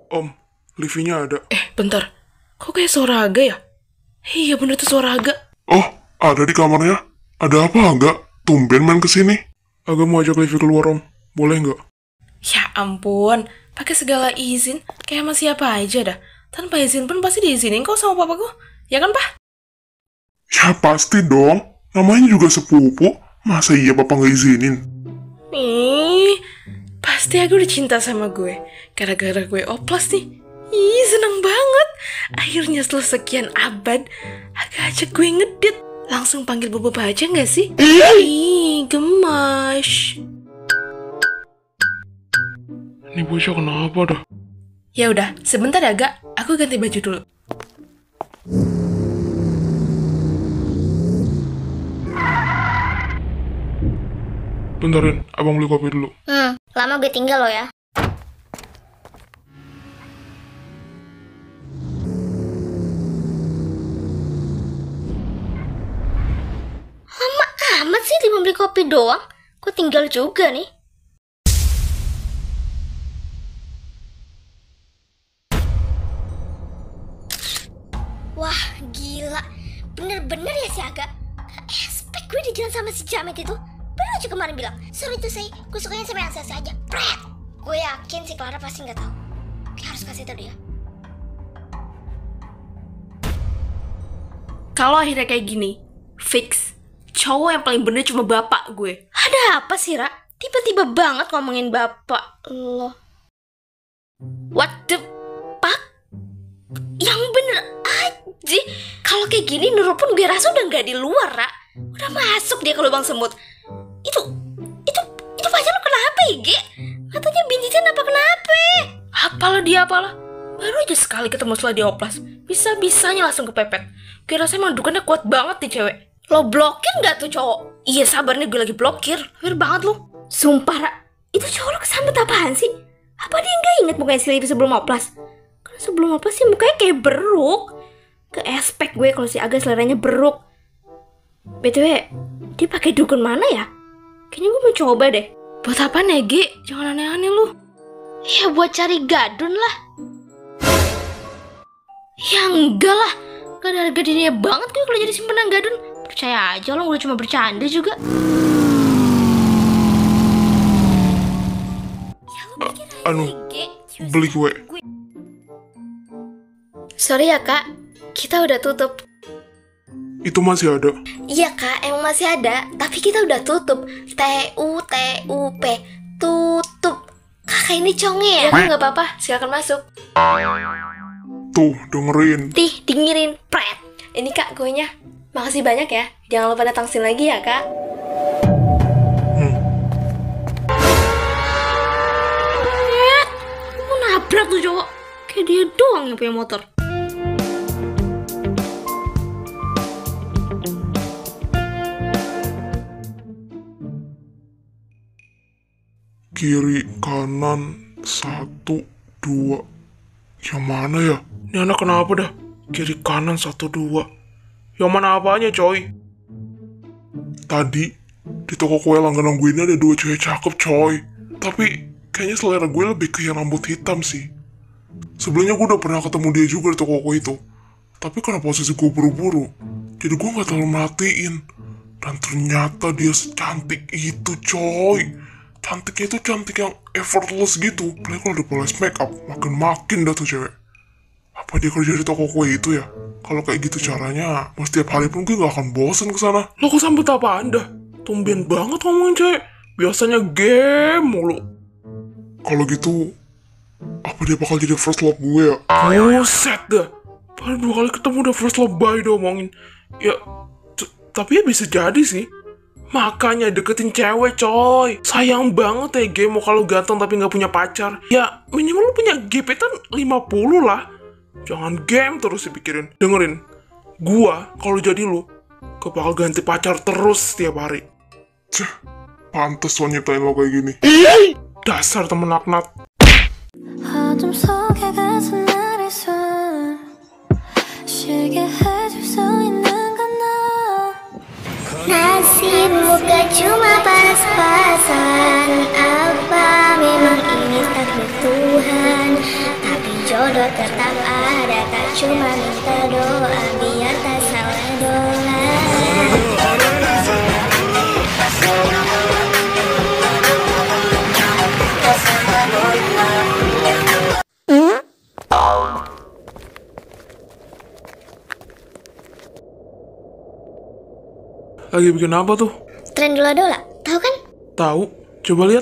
Om, Livinya ada. Bentar. Kok kayak suara Aga ya? Iya bener tuh suara Aga. Oh, ada di kamarnya. Ada apa Aga? Tumben main kesini. Aga mau ajak Livi keluar Om. Boleh nggak? Ya ampun, pakai segala izin. Kayak sama siapa aja dah. Tanpa izin pun pasti diizinin kok sama papaku. Ya kan, Pak? Ya pasti dong. Namanya juga sepupu. Masa iya papa nggak izinin? Pasti Aga udah cinta sama gue. Gara-gara gue oplas nih. Seneng banget. Akhirnya setelah sekian abad, Aga ajak gue ngedit. Langsung panggil bobo aja gak sih? Gemas. Ini bocah kenapa dah? Ya udah, sebentar ya, Aga. Aku ganti baju dulu. Bentarin, abang beli kopi dulu. Lama gue tinggal lo ya. Lama amat sih dia beli kopi doang. Gue tinggal juga nih. Wah, gila. Bener-bener ya si Aga. Expect gue di jalan sama si Jamet itu. Baru aja kemarin bilang, sorry tuh say, gue sukanya sama yang saya aja. Pret! Gue yakin si Clara pasti nggak tahu. Gue harus kasih tau dia. Kalau akhirnya kayak gini, fix. Cowok yang paling bener cuma bapak gue. Ada apa sih, Ra? Tiba-tiba banget ngomongin bapak lo. What the fuck? Yang bener aja. Kalau kayak gini, Nurul pun gue rasa udah nggak di luar, Ra. Udah masuk dia ke lubang semut. Itu pacar lo kenapa ya, Ge? Katanya bintisan apa kenapa? Apalah dia apalah. Baru aja sekali ketemu setelah dia oplas. Bisa-bisanya langsung kepepet. Gue rasa emang dukunnya kuat banget nih cewek. Lo blokir nggak tuh cowok? Iya sabar nih gue lagi blokir. Weird banget lo. Sumpah, Ra. Itu cowok lo kesambet apaan sih? Apa dia nggak inget mukanya si Livi sebelum oplas? Karena sebelum oplas sih mukanya kayak beruk. Ke expect gue kalau si Aga seleranya beruk. BTW, dia pakai dukun mana ya? Kayaknya gue mau coba deh. Buat apa Negi? Jangan aneh-aneh lu. Ya buat cari gadun lah. Ya enggak lah. Gak ada harga dirinya banget gue kalau jadi simpenan gadun. Percaya aja lo, gue cuma bercanda juga. Ya lu mikir aja, Ge. Beli kue. Sorry ya, Kak. Kita udah tutup. Itu masih ada. Iya, Kak, emang masih ada. Tapi kita udah tutup. TUTUP. Tutup. Kakak ini conge ya? Ya nggak apa-apa, silakan masuk. Tuh, dengerin. Dengerin. Pret. Ini Kak kuenya. Makasih banyak ya. Jangan lupa datang sini lagi ya Kak. Mau nabrak tuh cowok. Kayak dia doang yang punya motor. Kiri, kanan, 1, 2. Yang mana ya? Ini anak kenapa dah? Kiri, kanan, 1, 2. Yang mana apanya coy? Tadi, di toko kue langganan gue ini ada 2 cewek cakep coy. Tapi, kayaknya selera gue lebih ke yang rambut hitam sih. Sebelumnya gue udah pernah ketemu dia juga di toko kue itu. Tapi karena posisi gue buru-buru, jadi gue gak terlalu merhatiin. Dan ternyata dia secantik itu coy. Cantiknya itu cantik yang effortless gitu. Apalagi kalau dipoles make up, makin dah tuh cewek. Apa dia kerja di toko kue itu ya? Kalau kayak gitu caranya, mau setiap hari pun gue gak akan bosen kesana. Lo kok sambut apa anda? Tumben banget ngomongin cewek. Biasanya game mulu. Kalau gitu, apa dia bakal jadi first love gue ya? Buset dah. Baru 2 kali ketemu udah first love bye deh omongin. Ya, tapi ya bisa jadi sih. Makanya deketin cewek coy. Sayang banget ya game mau kalau ganteng tapi gak punya pacar. Ya minimal lu punya gebetan 50 lah. Jangan game terus dipikirin. Dengerin, gua kalau jadi lu bakal ganti pacar terus setiap hari. Cih, pantes lo nyiptain lo kayak gini. Dasar temen naknat. Nasibmu gak cuma pas-pasan. Apa memang ini takdir Tuhan? Tapi tetap ada, tak cuma minta doa biar tak salah doa. Lagi bikin apa tuh? Tren dola-dola, tahu kan? Tahu? Coba lihat.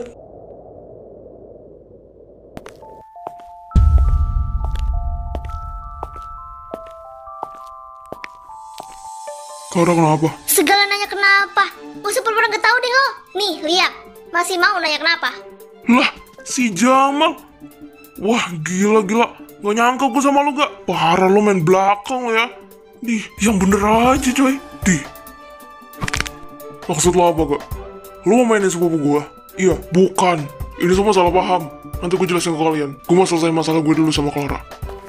Clara kenapa? Segala nanya kenapa? Gak usah pura-pura gak tahu deh lo. Nih, lihat. Masih mau nanya kenapa? Lah, si Jamal. Wah, gila. Gak nyangka gue sama lu gak. Parah lo main belakang lo ya. Dih, yang bener aja coy. Dih. Maksud lo apa gak? Lu mau mainin sepupu gue? Iya, bukan. Ini semua salah paham. Nanti gue jelasin ke kalian. Gue mau selesai masalah gue dulu sama Clara.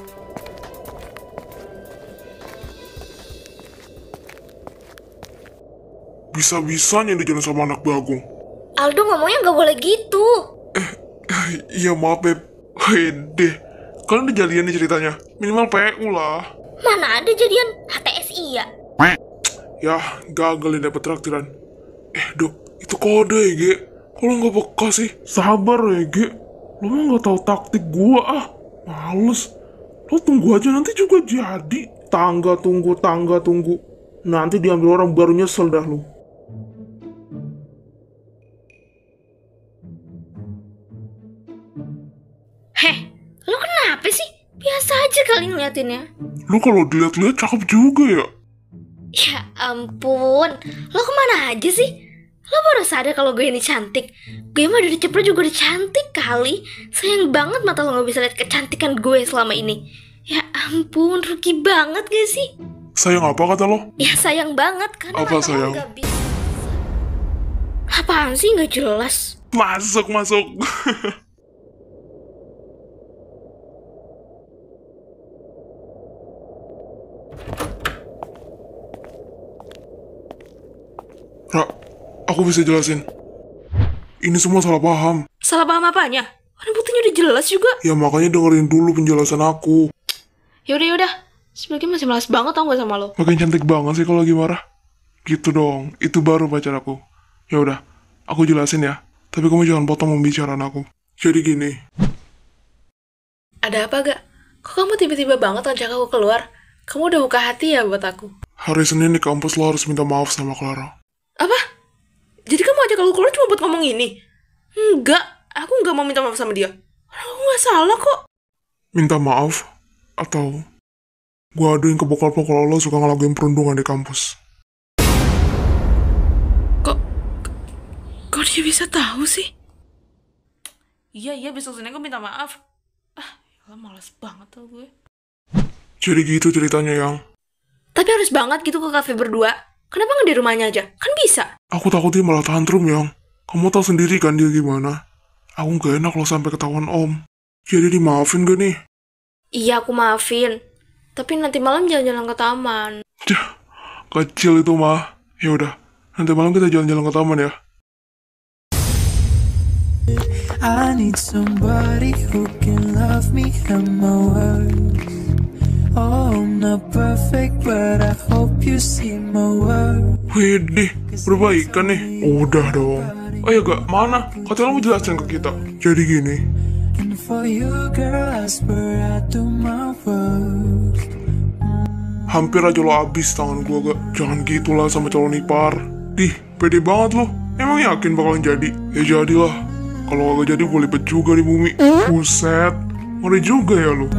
Bisa-bisanya dia jalan sama anak Bagong. Aldo ngomongnya gak boleh gitu. Iya maaf Beb. Deh. Kalian udah jadian nih ceritanya. Minimal PU lah. Mana ada jadian HTSI ya? Ya, gagal nih dapet traktiran. Dok, itu kode ya, Ge. Kalau nggak peka sih, sabar ya, Ge. Lo mah nggak tahu taktik gua ah. Males. Lo tunggu aja, nanti juga jadi. Tangga tunggu. Nanti diambil orang baru nyesel dah lo. Heh, lo kenapa sih? Biasa aja kali ngeliatinnya. Lo kalau dilihat-lihat cakep juga ya. Ya ampun, lo kemana aja sih? Lo baru sadar kalau gue ini cantik. Gue mah dari cepet juga udah cantik kali. Sayang banget mata lo gak bisa lihat kecantikan gue selama ini. Ya ampun, rugi banget gak sih? Sayang apa kata lo? Ya sayang banget karena Apa mata sayang? lo gak bisa. Apaan sih gak jelas? Masuk. Ra, aku bisa jelasin. Ini semua salah paham. Salah paham apanya? Kan buktinya udah jelas juga. Ya makanya dengerin dulu penjelasan aku. Yaudah. Sebenernya masih malas banget tau gak sama lo. Makin cantik banget sih kalau lagi marah. Gitu dong, itu baru pacar aku. Ya udah, aku jelasin ya. Tapi kamu jangan potong pembicaraan aku. Jadi gini. Ada apa gak? Kok kamu tiba-tiba banget ngajak aku keluar? Kamu udah buka hati ya buat aku? Hari Senin di kampus lo harus minta maaf sama Clara. Apa? Jadi kamu ajak aku keluar cuma buat ngomong ini? Enggak, aku nggak mau minta maaf sama dia. Aku nggak salah kok. Minta maaf? Atau gue aduin ke bokal-bokal lo suka ngelakuin perundungan di kampus. Kok dia bisa tahu sih? Iya, besok Senin aku minta maaf. Ya malas banget tuh gue. Jadi gitu ceritanya yang. Tapi harus banget gitu ke kafe berdua. Kenapa nggak di rumahnya aja? Kan bisa. Aku takut dia malah tantrum yang. Kamu tahu sendiri kan dia gimana. Aku gak enak lo sampai ketahuan om. Jadi dimaafin gak nih? Iya, aku maafin. Tapi nanti malam jalan-jalan ke taman. Kecil itu mah. Ya udah, nanti malam kita jalan-jalan ke taman ya. I need somebody who can love me and my words. Oh, I'm not perfect, but I hope you see my words. Widih, berbaikan nih. Udah dong. Oh ya gak, mana? Katanya lo mau jelasin ke kita. Jadi gini. And for you, girl, I swear I do my worst. Hampir aja lo abis tangan gua gak. Jangan gitulah sama calon ipar. Dih, pede banget lo. Emang yakin bakalan jadi? Ya jadilah. Kalau gak jadi gue lipet juga di bumi. Buset, ngeri juga ya lo.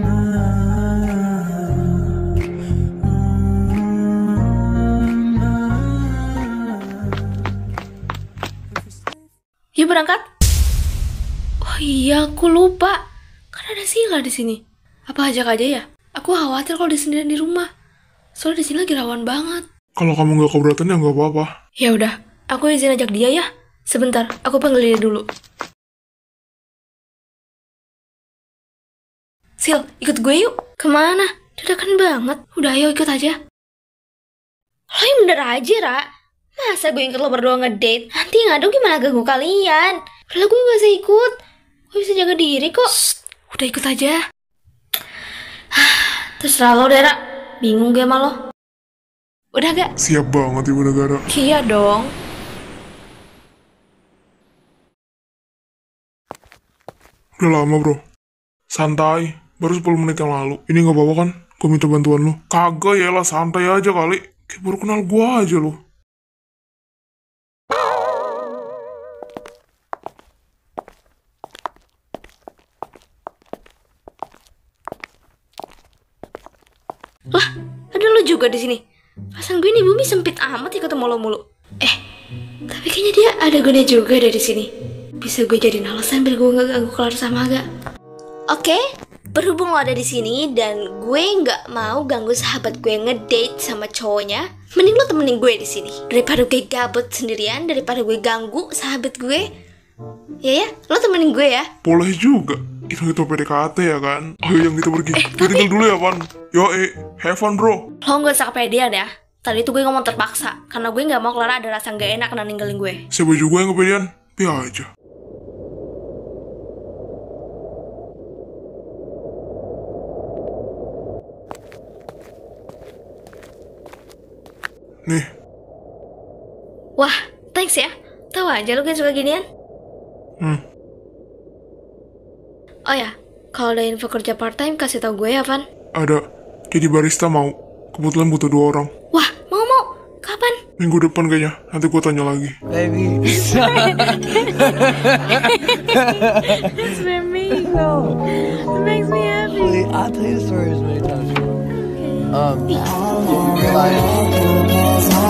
Yuk berangkat. Oh iya, aku lupa. Kan ada Sila di sini. Apa ajak aja ya? Aku khawatir kalau dia sendirian di rumah. Soalnya di sini lagi rawan banget. Kalau kamu gak keberatan ya gak apa-apa. Ya udah, aku izin ajak dia ya. Sebentar, aku panggil dia dulu. Sil, ikut gue yuk. Kemana? Dadakan banget. Udah, ayo ikut aja. Lo yang bener aja, Ra. Masa gue ikut lo berdua ngedate? Nanti ngadu gimana ganggu kalian? Padahal gue gak bisa ikut. Gue bisa jaga diri kok. Shh, udah ikut aja. Terserah lo, Dera. Bingung gue sama lo. Udah gak? Siap banget Ibu Negara. Iya dong. Udah lama bro. Santai. Baru 10 menit yang lalu. Ini gak apa-apa kan? Gue minta bantuan lu. Kagak ya lah, santai aja kali. Kayak baru kenal gue aja lu. Lah, ada lo juga di sini. Perasaan gue nih bumi sempit amat ya ketemu lo mulu. Tapi kayaknya dia ada gunanya juga dari sini. Bisa gue jadiin alasan biar gue gak ganggu Clara sama Aga. Oke, berhubung lo ada di sini dan gue nggak mau ganggu sahabat gue ngedate sama cowoknya, mending lo temenin gue di sini daripada gue gabut sendirian, daripada gue ganggu sahabat gue. Ya, lo temenin gue ya. Boleh juga. Itu PDKT ya kan? Ayo yang kita pergi. Gue tinggal dulu ya Pan. Yo have fun bro. Lo gak usah kepedean ya. Tadi tuh gue ngomong terpaksa karena gue nggak mau Clara ada rasa nggak enak karena ninggalin gue. Siapa juga yang kepedean? Biar aja. Nih, Wah, thanks ya. Tahu aja lo gue suka ginian. Oh ya, kalau ada info kerja part time kasih tau gue ya, Van. ada. Jadi barista mau. Kebetulan butuh 2 orang. Wah, mau. Kapan? Minggu depan kayaknya. Nanti gue tanya lagi. Baby. It's Flamingo. It makes me happy. I'll tell you the story as many times as you want. Like,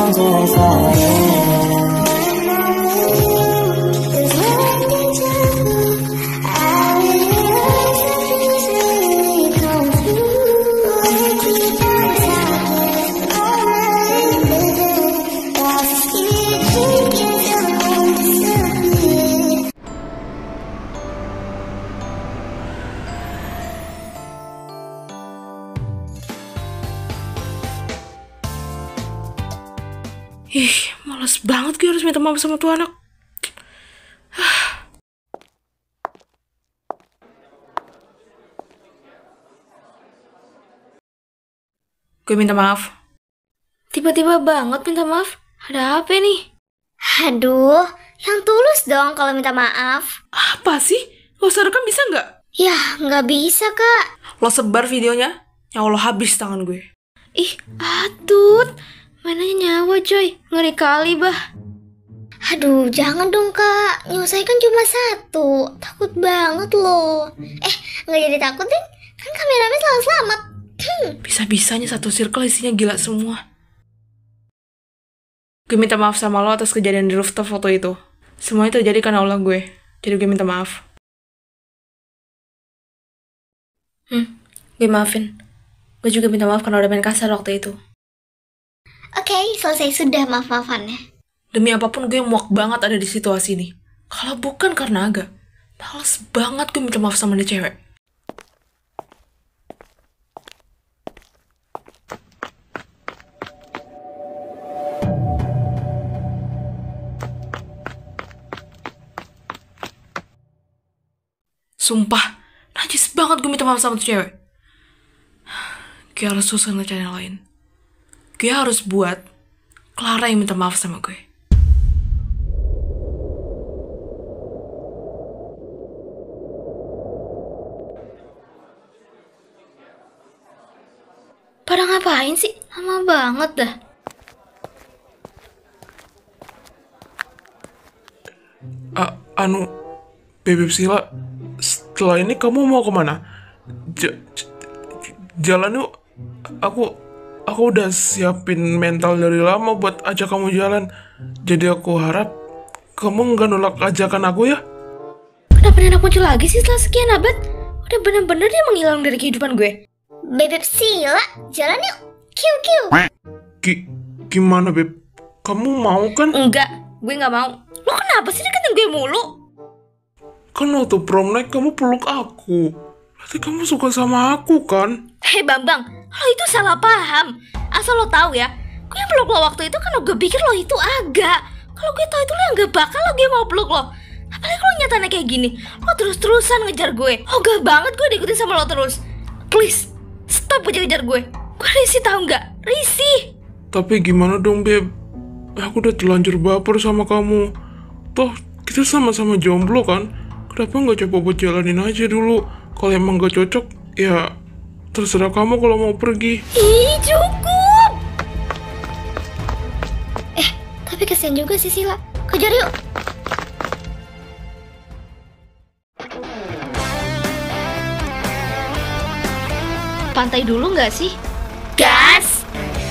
Ih, males banget gue harus minta maaf sama tuh anak. Gue minta maaf. Tiba-tiba banget minta maaf. Ada apa nih? Aduh, yang tulus dong kalau minta maaf. Apa sih? Lo rekam bisa nggak? Ya, nggak bisa, Kak. Lo sebar videonya, ya Allah habis tangan gue. Ih, atut. Mainannya nyawa, coy. Ngeri kali, bah. Aduh, jangan dong, Kak. Nyelesaikan cuma 1. Takut banget loh. Nggak jadi takut, deh. Kan kameramen selalu selamat. Bisa-bisanya satu circle isinya gila semua. Gue minta maaf sama lo atas kejadian di rooftop foto itu. Semuanya terjadi karena ulah gue. Jadi gue minta maaf. Gue maafin. Gue juga minta maaf karena udah main kasar waktu itu. Oke, selesai sudah maaf-maafannya. Demi apapun gue muak banget ada di situasi ini. Kalau bukan karena Aga, males banget gue minta maaf sama dia cewek. Sumpah, najis banget gue minta maaf sama tuh cewek. Gue harus susun rencana yang lain. Gue harus buat Clara yang minta maaf sama gue. Pada ngapain sih? Lama banget dah. Bebek Sila, setelah ini kamu mau kemana? Jalan yuk. Aku udah siapin mental dari lama buat ajak kamu jalan. Jadi aku harap kamu nggak nolak ajakan aku ya. Kenapa Nenek muncul lagi sih setelah sekian abad? Udah bener-bener dia menghilang dari kehidupan gue. Bebek Sila, jalan yuk. Kiu. Gimana Beb? Kamu mau kan? Enggak, gue nggak mau. Lo kenapa sih deketin gue mulu? Kan waktu prom night kamu peluk aku. Berarti kamu suka sama aku kan? Hei Bambang, lo itu salah paham. Asal lo tahu ya, gue yang peluk lo waktu itu karena gue pikir lo itu Aga. Kalau gue tahu itu lo yang gak bakal lo gue mau peluk lo. Apalagi lo nyatanya kayak gini, lo terus-terusan ngejar gue. Ogah banget gue diikutin sama lo terus. Please, stop. stop kejar-kejar gue. Gue risih tau nggak? Risih. Tapi gimana dong, Beb? Aku udah terlanjur baper sama kamu. Toh, kita sama-sama jomblo kan? Kenapa nggak coba buat jalanin aja dulu? Kalau emang nggak cocok, ya terserah kamu kalau mau pergi. Ih, cukup. Tapi kesian juga sih Sila. Kejar yuk. Pantai dulu nggak sih? Gas!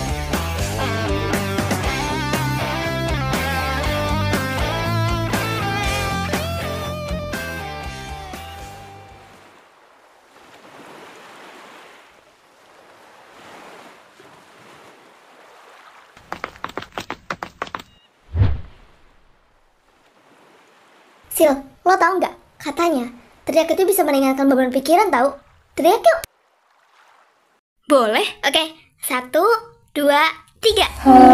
Sil, lo tau nggak? Katanya, teriak itu bisa meringankan beban pikiran tau. Teriak yuk. Boleh? Oke. 1, 2, 3.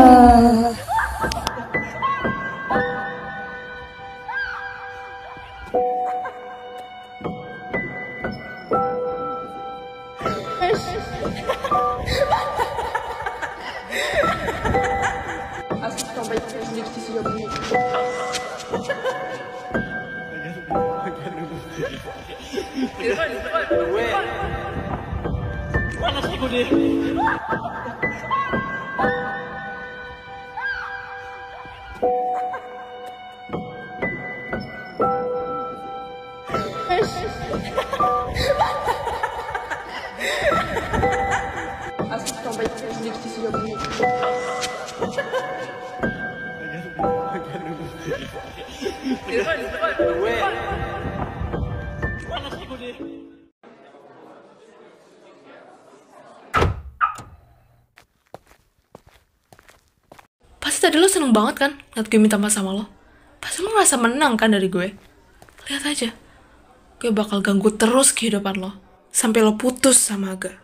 Pasti tadi lo seneng banget kan ngeliat gue minta maaf sama lo. Pasti lo ngerasa menang kan dari gue. Lihat aja, gue bakal ganggu terus kehidupan lo sampai lo putus sama Aga.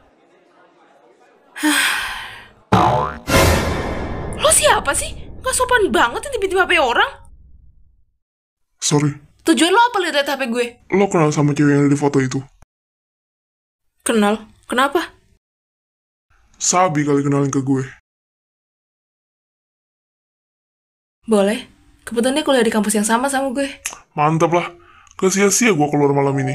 Lo siapa sih? Gak sopan banget ya tiba-tiba HP orang. Sorry, Tujuan lo apa lihat HP gue? lo kenal sama cewek yang ada di foto itu? Kenal? Kenapa? Sabi kali kenalin ke gue. Boleh. Kebetulan dia kuliah di kampus yang sama gue. Mantap lah, gak sia-sia gue keluar malam ini.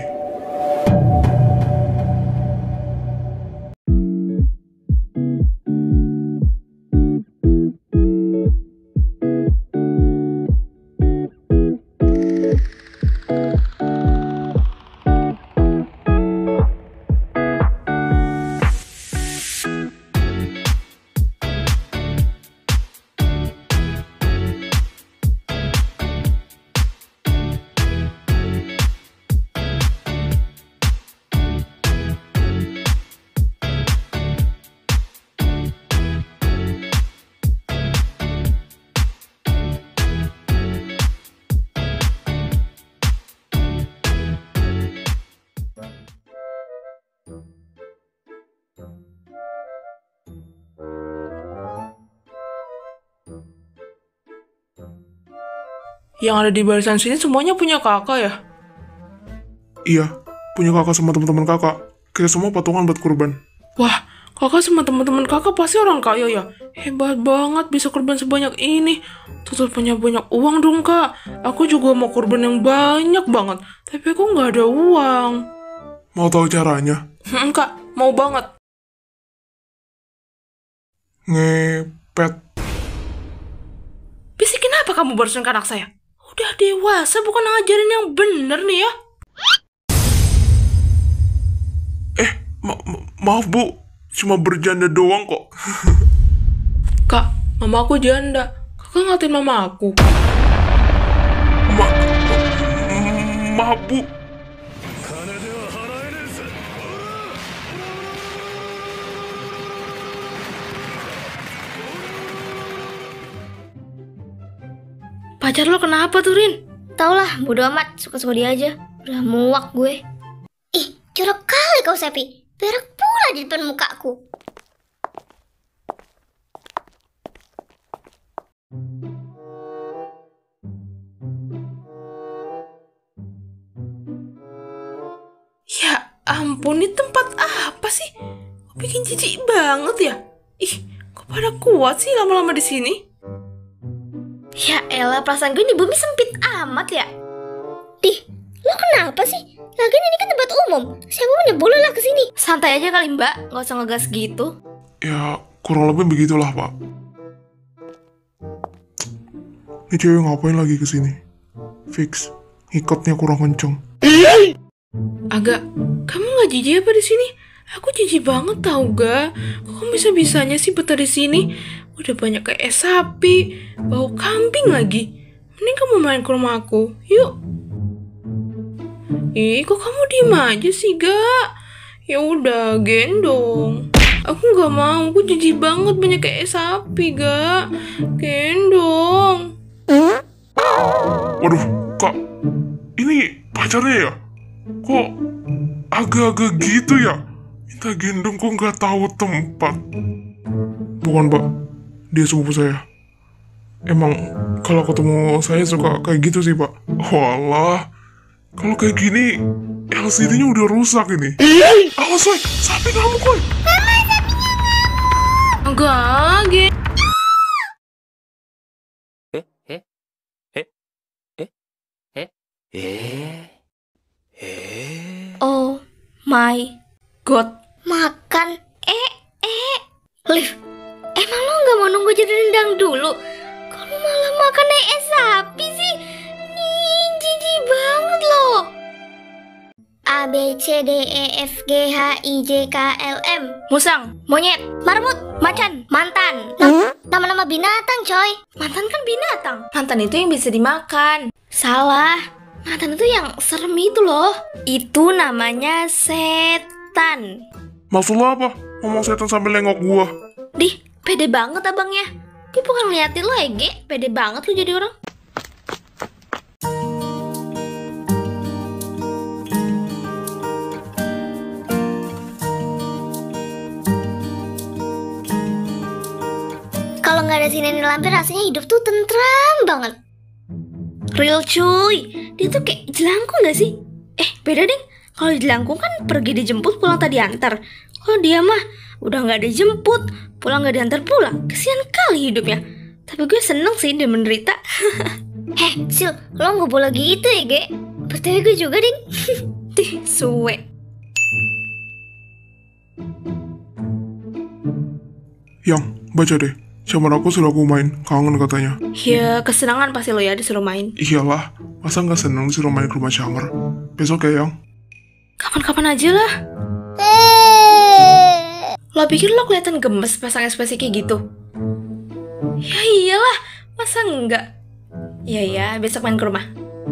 Yang ada di barisan sini semuanya punya kakak ya? Iya, punya kakak sama teman-teman kakak. Kita semua patungan buat kurban. Wah, kakak sama teman-teman kakak pasti orang kaya ya? Hebat banget bisa kurban sebanyak ini. Tutup punya banyak uang dong kak. Aku juga mau kurban yang banyak banget. Tapi aku nggak ada uang. Mau tahu caranya? Kak, mau banget. Ngepet. Bisikin apa kamu barusan ke anak saya? Udah dewasa, bukan ngajarin yang bener nih ya. Maaf bu, cuma bercanda doang kok. Kak, mama aku janda. Kakak ngatain mama aku. Maaf bu. Pacar lo kenapa tuh, Rin? Tau lah, bodo amat, suka-suka dia aja. Udah muak gue. Ih, jorok kali kau, Sepi. Berak pula di depan mukaku. Ya ampun, ini tempat apa sih? Kok bikin jijik banget ya. Ih, kok pada kuat sih lama-lama di sini? Ya elah, perasaan gue di bumi sempit amat ya. Dih, lo kenapa sih? Lagian ini kan tempat umum. Siapa pun ya boleh lah kesini. Santai aja kali mbak, gak usah ngegas gitu. Ya, kurang lebih begitulah, Pak. Ini cewek ngapain lagi kesini? Fix, ngikatnya kurang kenceng. Agak, kamu nggak jijik apa di sini? Aku jijik banget tau gak? Kok bisa-bisanya sih betah di sini? Udah banyak kayak sapi, bau kambing lagi. Mending kamu main ke rumah aku, yuk. Ih, kok kamu diem aja sih, Gak? Ya udah, gendong. Aku nggak mau, aku jijik banget banyak kayak sapi, Gak. Gendong. Waduh, Kak, ini pacarnya ya? Kok agak-agak gitu ya? Minta gendong kok nggak tahu tempat. Bukan, Pak. Dia sepupu saya. Emang kalau ketemu saya suka kayak gitu sih, Pak. Walah, kalau kayak gini LCD-nya udah rusak ini. Awas, woy, sapi kamu, Koy. Enggak, Oh my god. Makan. Liv, emang lo gak mau nunggu jadi rendang dulu? Kamu malah makan sapi sih? Ih, jijik banget lo. A, B, C, D, E, F, G, H, I, J, K, L, M. Musang, monyet, marmut, macan, mantan. Nama-nama binatang coy. Mantan kan binatang. mantan itu yang bisa dimakan. Salah. Mantan itu yang serem itu loh. Itu namanya setan. Maksud lo apa? Ngomong setan sambil nengok gua. Dih, pede banget abangnya. Gue bukan ngeliatin lo Ege. Pede banget lo jadi orang. Kalau nggak ada sinar lampu rasanya hidup tuh tentram banget. Real cuy. Dia tuh kayak jelangkung gak sih? Beda deh. Kalau jelangkung kan pergi dijemput, pulang tadi antar. Kalau dia mah udah nggak dijemput, pulang nggak diantar pulang. Kesian kali hidupnya. Tapi gue seneng sih dia menderita. Sil, lo nggak boleh gitu ya, Ge. Pertama gue juga, ding. Tih, suwe. Yang, baca deh. Sama aku suruh aku main, kangen katanya. Ya, kesenangan pasti lo ya disuruh main. Iyalah, masa nggak seneng disuruh main ke rumah Syamar? Besok ya, Yang. Kapan-kapan aja lah. Lo pikir lo kelihatan gemes pasang ekspresi kayak gitu? Ya iyalah, masa enggak? Ya, besok main ke rumah.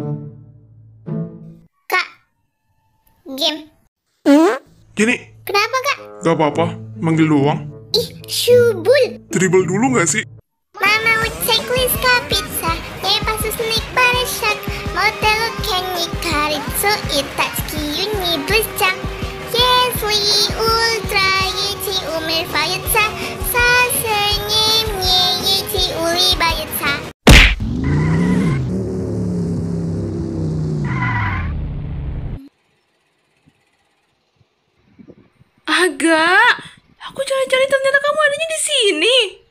Kak, game. Gini, Kenapa, Kak? gak apa-apa, manggil doang. Ih, syubul. Dribble dulu nggak sih? Mama would take Liska pizza. Yeah, pasu sneak para shark. Modelo kenny karitsu itatsuki yuni blescang. Yes, we ultra yeti umir fayetsa. Sasenyem ye yeti uli bayetsa. Agak. Aku cari-cari ternyata kamu adanya di sini.